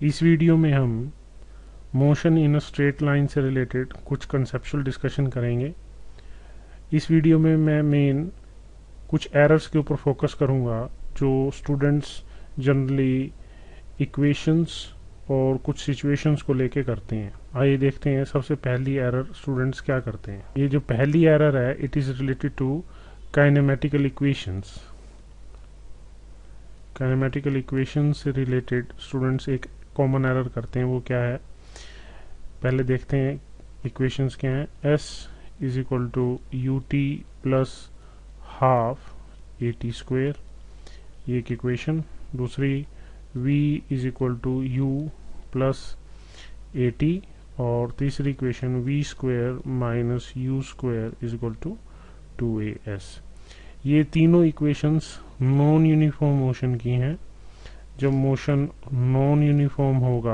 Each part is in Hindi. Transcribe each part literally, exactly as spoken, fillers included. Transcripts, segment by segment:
इस वीडियो में हम motion in a straight line से रिलेटेड कुछ कंसेप्चुअल डिस्कशन करेंगे। इस वीडियो में मैं मेन कुछ एरर्स के ऊपर फोकस करूंगा जो स्टूडेंट्स जनरली इक्वेशंस और कुछ सिचुएशंस को लेके करते हैं। आइए देखते हैं सबसे पहली एरर स्टूडेंट्स क्या करते हैं। ये जो पहली एरर है it is related to kinematical equations. Kinematical equation से रिलेटेड स्टूडेंट्स एक कॉमन एरर करते हैं, वो क्या है पहले देखते हैं। इक्वेशंस क्या हैं? s is equal to u t plus half a t square, ये एक इक्वेशन। दूसरी v is equal to u plus a t, और तीसरी equation v square minus u square is equal to two a s. ये तीनों इक्वेशंस नॉन यूनिफॉर्म मोशन की हैं। जब मोशन नॉन यूनिफॉर्म होगा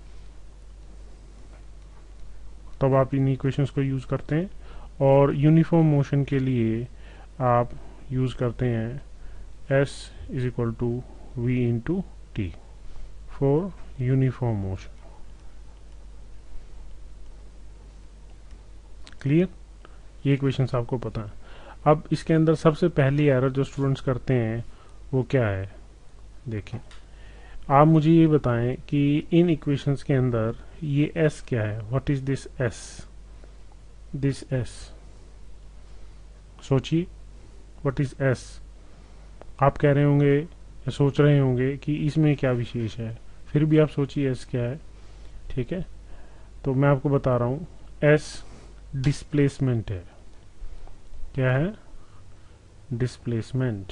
तब आप इन इक्वेशंस को यूज करते हैं, और यूनिफॉर्म मोशन के लिए आप यूज करते हैं s is equal to v into t for uniform motion. Clear? ये इक्वेशंस आपको पता है। अब इसके अंदर सबसे पहली एरर जो स्टूडेंट्स करते हैं वो क्या है? देखें, आप मुझे ये बताएं कि इन इक्वेशंस के अंदर ये s क्या है? What is this s? This s, सोचिए व्हाट इज s। आप कह रहे होंगे या सोच रहे होंगे कि इसमें क्या विशेष है, फिर भी आप सोचिए s क्या है। ठीक है, तो मैं आपको बता रहा हूं s डिस्प्लेसमेंट है। क्या है? डिस्प्लेसमेंट।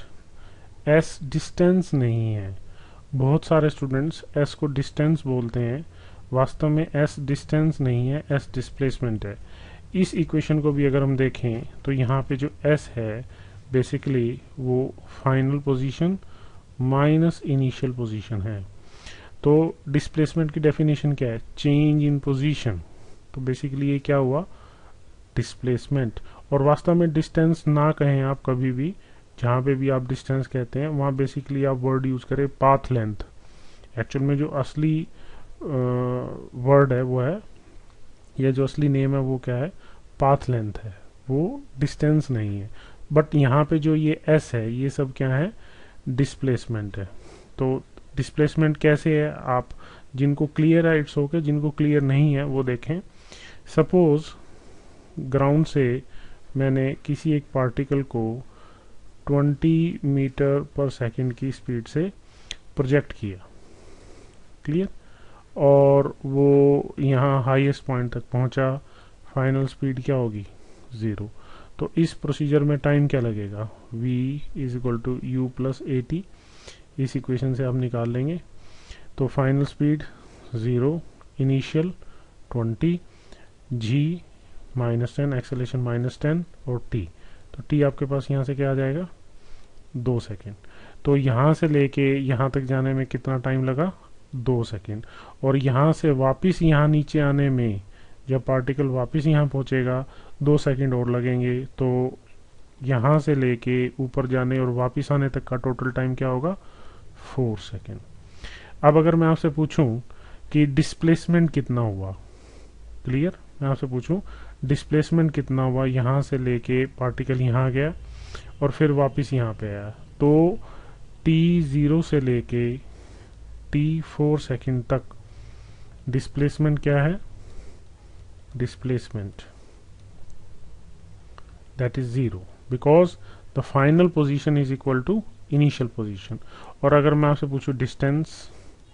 s डिस्टेंस नहीं है। बहुत सारे स्टूडेंट्स s को डिस्टेंस बोलते हैं, वास्तव में s डिस्टेंस नहीं है, s डिस्प्लेसमेंट है। इस इक्वेशन को भी अगर हम देखें तो यहाँ पे जो s है बेसिकली वो final position minus initial position है। तो डिस्प्लेसमेंट की डेफिनेशन क्या है? Change in position. तो बेसिकली ये क्या हुआ? डिस्प्लेसमेंट। और वास्तव में डिस्टेंस ना कहें आप कभी भी, जहाँ पे भी आप डिस्टेंस कहते हैं वहाँ बेसिकली आप वर्ड यूज करें पाथ लेंथ। एक्चुअल में जो असली वर्ड है वो है, या जो असली नेम है वो क्या है? पाथ लेंथ है, वो डिस्टेंस नहीं है। बट यहाँ पे जो ये s है ये सब क्या है? डिस्प्लेसमेंट है। तो डिस्प्लेसमेंट कैसे है? आप जिनको क्लियर है इट्स ओके, जिनको क्लियर नहीं है वो देखें। सपोज ग्राउंड से मैंने किसी एक पार्टिकल को ट्वेंटी मीटर पर सेकंड की स्पीड से प्रोजेक्ट किया, क्लियर, और वो यहाँ हाईएस्ट पॉइंट तक पहुंचा। फाइनल स्पीड क्या होगी? ज़ीरो। तो इस प्रोसीजर में टाइम क्या लगेगा? v is equal to u plus a t. इस इक्वेशन से आप निकाल लेंगे। तो final speed zero, initial twenty, g minus ten, acceleration minus ten, और t। तो t आपके पास यहाँ से क्या आ जाएगा? दो सेकेंड। तो यहाँ से लेके यहाँ तक जाने में कितना टाइम लगा? दो सेकेंड। और यहाँ से वापस यहाँ नीचे आने में, जब पार्टिकल वापस यहाँ पहुँचेगा, दो सेकेंड और लगेंगे। तो यहाँ से लेके ऊपर जाने और वापस आने तक का टोटल टाइम क्या होगा? Four second. अब अगर मैं आपसे पूछूं कि डिस्प्लेसमेंट कितना हुआ, क्लियर, मैं आपसे पूछूं डिस्प्लेसमेंट कितना हुआ, यहाँ से लेके पार्टिकल यहाँ गया और फिर वापस यहाँ पे आया, तो टी ज़ीरो से लेके टी फोर सेकेंड तक डिस्प्लेसमेंट क्या है? Displacement that is zero, because the final position is equal to initial position. और अगर मैं आपसे पूछूं डिस्टेंस,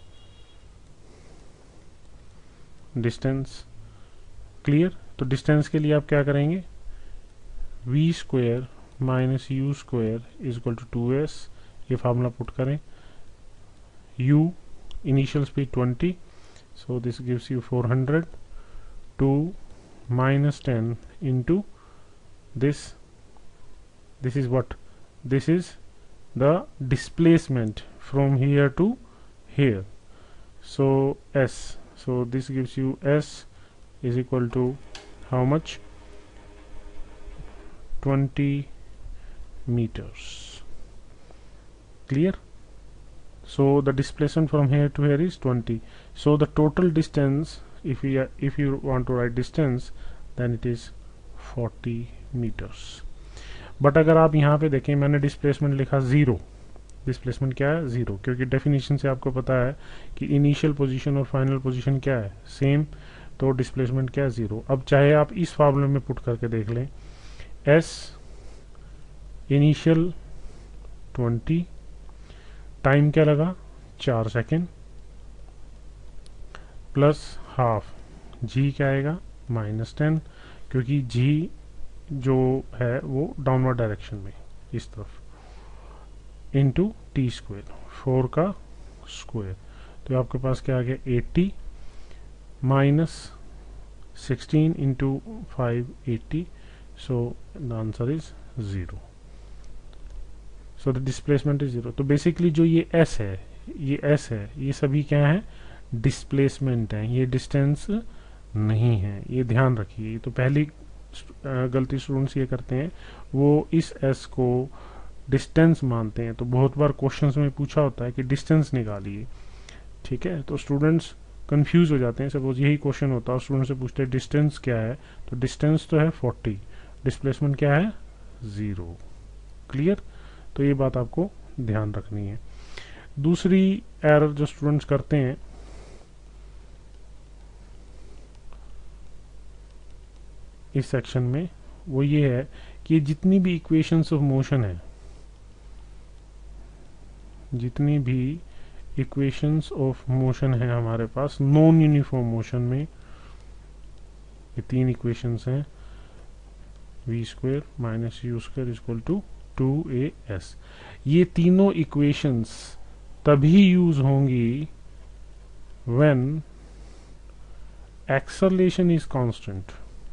डिस्टेंस क्लियर, तो डिस्टेंस के लिए आप क्या करेंगे? v square minus u square is equal to two s. ये फार्मूला पुट करें। u initial speed twenty, so this gives you four hundred, two minus ten into this, this is what? This is the displacement from here to here, so s, so this gives you s is equal to how much? twenty meters. Clear? So the displacement from here to here is twenty. So the total distance, if you if you want to write distance, then it is forty meters. But अगर आप यहाँ पे देखें, मैंने डिस्प्लेसमेंट लिखा ज़ीरो. डिस्प्लेसमेंट क्या है? ज़ीरो, क्योंकि डेफिनेशन से आपको पता है कि इनिशियल पोजीशन और फाइनल पोजीशन क्या है? सेम. तो डिस्प्लेसमेंट क्या है? ज़ीरो. अब चाहे आप इस फार्मूले में पुट करके देख लें, एस इनिशियल ट्वेंटी, टाइम क्या लगा? चार सेकेंड, प्लस हाफ जी क्या आएगा? माइनस टेन, क्योंकि जी जो है वो डाउनवर्ड डायरेक्शन में इस तरफ, इंटू टी स्क्वेयर, फोर का स्क्वेयर. तो आपके पास क्या आ गया? Eighty minus sixteen into five eighty. So the answer is zero. So the displacement is zero. तो बेसिकली जो ये एस है, ये एस है, ये सभी क्या है? डिस्प्लेसमेंट है, ये डिस्टेंस नहीं है. ये ध्यान रखिए. तो पहली गलती स्टूडेंट्स ये करते हैं, वो इस एस को डिस्टेंस मानते हैं. तो बहुत बार क्वेश्चंस में पूछा होता है कि डिस्टेंस निकालिए, ठीक है? तो स्टूडेंट्स कंफ्यूज हो जाते हैं. सपोज यही क्वेश्चन होता है, स्टूडेंट से पूछते हैं डिस्टेंस क्या है, तो डिस्टेंस तो है फोर्टी, डिस्प्लेसमेंट क्या है? ज़ीरो. क्लियर? तो ये बात आपको ध्यान रखनी है. दूसरी एरर जो स्टूडेंट्स करते हैं, इस सेक्शन में, वो ये है कि जितनी भी इक्वेशंस ऑफ मोशन है, जितनी भी इक्वेशंस ऑफ मोशन है हमारे पास नॉन यूनिफॉर्म मोशन में, ये तीन इक्वेशंस हैं, v square minus u square equal to two a s. ये तीनों इक्वेशंस तभी यूज होंगी व्हेन एक्सेलरेशन इज कांस्टेंट.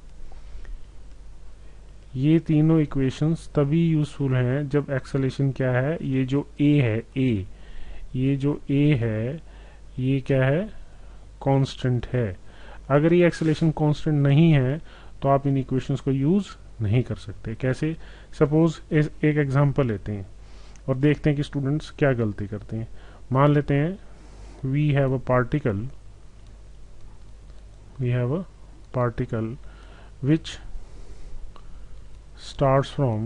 ये तीनों इक्वेशंस तभी यूजफुल हैं जब एक्सेलरेशन क्या है? ये जो ए है, ए, ये जो ए है, ये क्या है? कांस्टेंट है. अगर ये एक्सेलरेशन कांस्टेंट नहीं है तो आप इन इक्वेशंस को यूज नहीं कर सकते. कैसे? सपोज एक एग्जांपल लेते हैं और देखते हैं कि स्टूडेंट्स क्या गलती करते हैं. मान लेते हैं we have a particle, we have a particle which starts from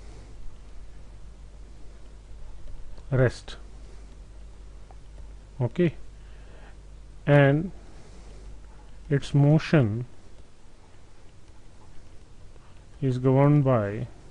rest, okay, and its motion is governed by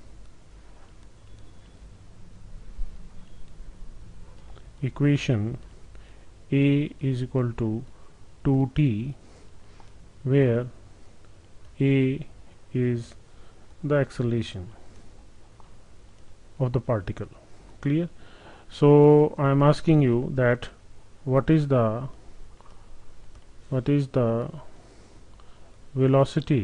equation A is equal to two t, where A is the acceleration of the particle. Clear? So I am asking you that what is the what is the velocity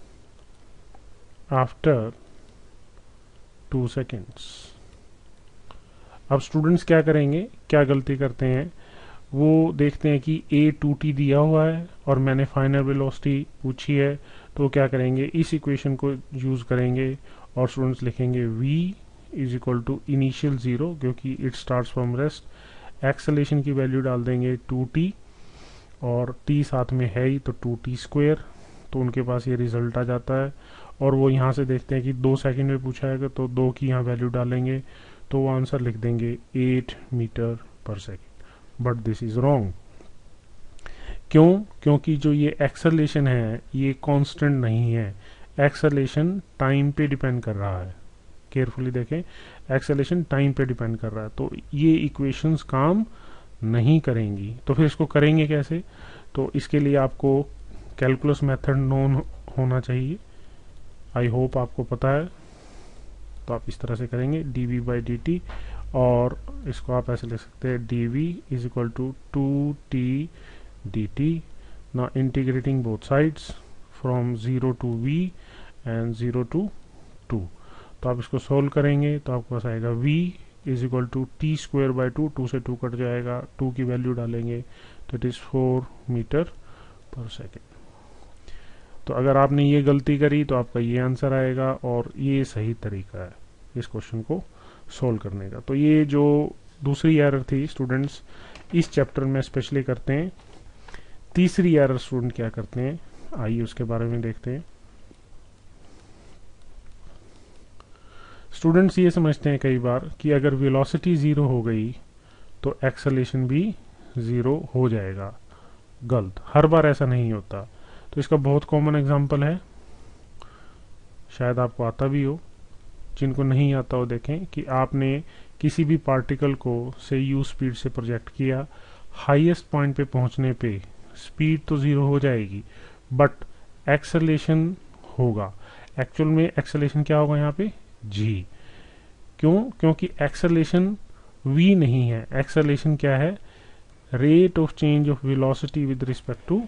after two seconds. अब स्टूडेंट्स क्या करेंगे, क्या गलती करते हैं? वो देखते हैं कि a टू टी दिया हुआ है और मैंने फाइनल वेलोसिटी पूछी है, तो क्या करेंगे? इस इक्वेशन को यूज करेंगे और स्टूडेंट्स लिखेंगे v is equal to initial zero, क्योंकि it starts from rest. Acceleration की वैल्यू डाल देंगे टू टी, और t साथ में है ही, तो टू टी स्क्वेयर. तो उनके पास ये रिजल्ट आ जाता है. और वो यहाँ से देखते हैं कि दो सेकंड में पूछा है, तो दो की यहाँ वैल्यू डालेंगे, तो वो आंसर लिख देंगे eight meter per second. But this is wrong. क्यों? क्योंकि जो ये एक्सेलरेशन है ये कांस्टेंट नहीं है. एक्सेलरेशन टाइम पे डिपेंड कर रहा है. केयरफुली देखें, एक्सेलरेशन टाइम पे डिपेंड कर रहा है. तो ये इक्वेशंस काम नहीं करेंगी. तो फिर इसको करेंगे कैसे? तो इसके लिए आपको कैलकुलस मेथड नोन होना चाहिए. आई होप आपको पता है. तो आप इस तरह से करेंगे d v by d t, और इसको आप ऐसे लिख सकते हैं d v is equal to two t d t. Now integrating both sides from zero to v and zero to two. तो आप इसको सोल्व करेंगे तो आपके पास आएगा v is equal to t square by two. Two से टू कट जाएगा, टू की वैल्यू डालेंगे तो it is four meter per second. तो अगर आपने ये गलती करी तो आपका ये आंसर आएगा, और ये सही तरीका है इस क्वेश्चन को सोल्व करने का. तो ये जो दूसरी एरर थी स्टूडेंट्स इस चैप्टर में स्पेशली करते हैं। तीसरी एरर स्टूडेंट क्या करते हैं, आइए उसके बारे में देखते हैं। स्टूडेंट्स ये समझते हैं कई बार कि अगर वेलोसिटी ज़ीरो हो गई तो एक्सेलेरेशन भी ज़ीरो हो जाएगा। गलत, हर बार ऐसा नहीं होता। तो इसका बहुत कॉमन एग्जांपल है, शायद आपको आता भी हो, जिनको नहीं आता हो देखें कि आपने किसी भी पार्टिकल को से यू स्पीड से प्रोजेक्ट किया, हाईएस्ट पॉइंट पे पहुंचने पे स्पीड तो ज़ीरो हो जाएगी बट एक्सेलेरेशन होगा। एक्चुअल में एक्सेलेरेशन क्या होगा यहाँ पे, जी। क्यों? क्योंकि एक्सेलेरेशन v नहीं है, एक्सेलेरेशन क्या है, rate of change of velocity with respect to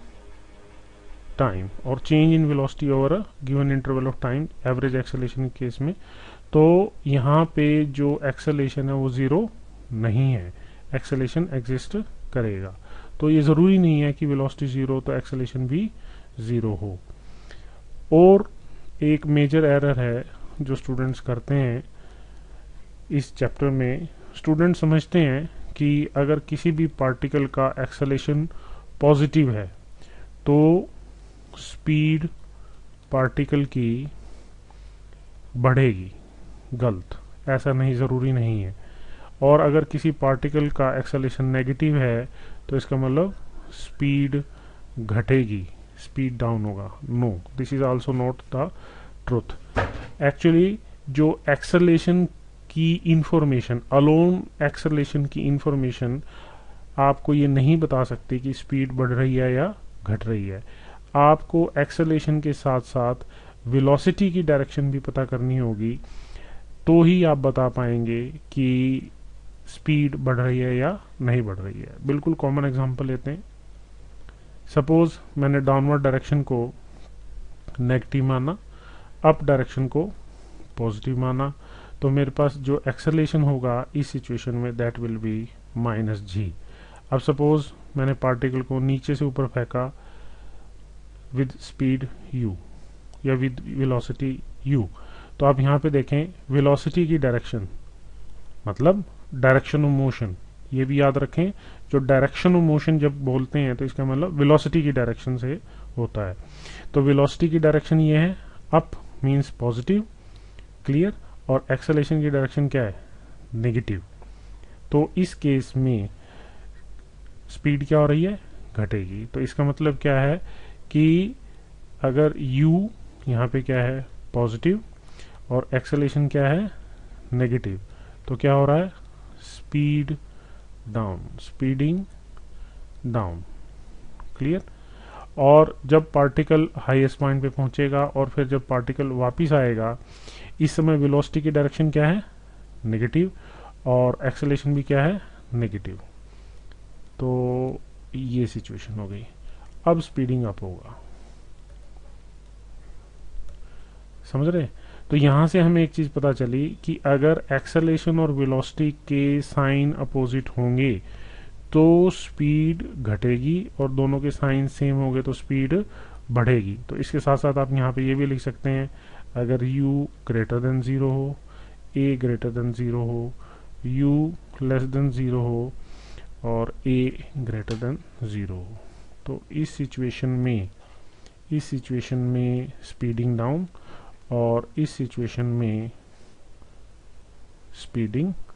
time, और change in velocity over a given interval of time, average acceleration के केस में। तो यहाँ पे जो एक्सेलेरेशन है वो ज़ीरो नहीं है, एक्सेलेरेशन एग्जिस्ट करेगा। तो ये ज़रूरी नहीं है कि वेलोसिटी ज़ीरो तो एक्सेलेरेशन भी ज़ीरो हो। और एक मेजर एरर है जो स्टूडेंट्स करते हैं इस चैप्टर में, स्टूडेंट समझते हैं कि अगर किसी भी पार्टिकल का एक्सेलेरेशन पॉजिटिव है तो स्पीड पार्टिकल की बढ़ेगी। गलत, ऐसा नहीं, ज़रूरी नहीं है। और अगर किसी पार्टिकल का एक्सेलेरेशन नेगेटिव है तो इसका मतलब स्पीड घटेगी, स्पीड डाउन होगा। No, this is also not the truth. Actually जो एक्सेलेरेशन की इंफॉर्मेशन, अलोन एक्सेलेरेशन की इंफॉर्मेशन आपको ये नहीं बता सकती कि स्पीड बढ़ रही है या घट रही है। आपको एक्सेलेरेशन के साथ साथ वेलोसिटी की डायरेक्शन भी पता करनी होगी, तो ही आप बता पाएंगे कि स्पीड बढ़ रही है या नहीं बढ़ रही है। बिल्कुल कॉमन एग्जांपल लेते हैं। सपोज मैंने डाउनवर्ड डायरेक्शन को नेगेटिव माना, अप डायरेक्शन को पॉजिटिव माना, तो मेरे पास जो एक्सेलेरेशन होगा इस सिचुएशन में that will be minus g. अब सपोज मैंने पार्टिकल को नीचे से ऊपर फेंका विद स्पीड u या विद वेलोसिटी u, तो आप यहाँ पे देखें वेलोसिटी की डायरेक्शन मतलब डायरेक्शन ऑफ मोशन, ये भी याद रखें। जो डायरेक्शन ऑफ मोशन जब बोलते हैं तो इसका मतलब वेलोसिटी की डायरेक्शन से होता है। तो वेलोसिटी की डायरेक्शन ये है, अप मींस पॉजिटिव, क्लियर, और एक्सेलेरेशन की डायरेक्शन क्या है, नेगेटिव। तो इस केस में स्पीड क्या हो रही है, घटेगी। तो इसका मतलब क्या है कि अगर u यहाँ पे क्या है, पॉजिटिव, और एक्सेलेरेशन क्या है, नेगेटिव, तो क्या हो रहा है, speed down, speeding down, clear. और जब पार्टिकल हाईएस्ट पॉइंट पे पहुंचेगा और फिर जब पार्टिकल वापस आएगा, इस समय वेलोसिटी की डायरेक्शन क्या है, नेगेटिव, और एक्सेलेरेशन भी क्या है, नेगेटिव। तो ये सिचुएशन हो गई। अब स्पीडिंग अप होगा, समझ रहे। तो यहां से हमें एक चीज पता चली कि अगर एक्सेलेरेशन और वेलोसिटी के साइन अपोजिट होंगे तो स्पीड घटेगी, और दोनों के साइन सेम होंगे तो स्पीड बढ़ेगी। तो इसके साथ साथ आप यहाँ पे ये भी लिख सकते हैं, अगर u ग्रेटर देन जीरो हो, a ग्रेटर देन जीरो हो, u लेस देन जीरो हो, और a ग्रेटर देन जीरो हो, तो इस सिचुएशन में इस सिचुएशन में स्पीडिंग डाउन, और इस सिचुएशन में स्पीडिंग